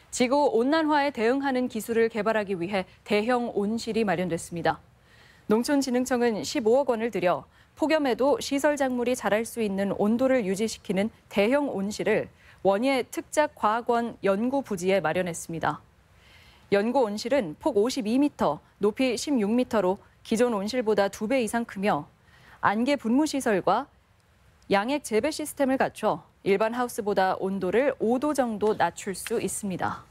지구온난화에 대응하는 기술을 개발하기 위해 대형 온실이 마련됐습니다. 농촌진흥청은 15억 원을 들여 폭염에도 시설 작물이 자랄 수 있는 온도를 유지시키는 대형 온실을 원예 특작과학원 연구부지에 마련했습니다. 연구 온실은 폭 52m, 높이 16m로 기존 온실보다 2배 이상 크며 안개 분무 시설과 양액 재배 시스템을 갖춰 일반 하우스보다 온도를 5도 정도 낮출 수 있습니다.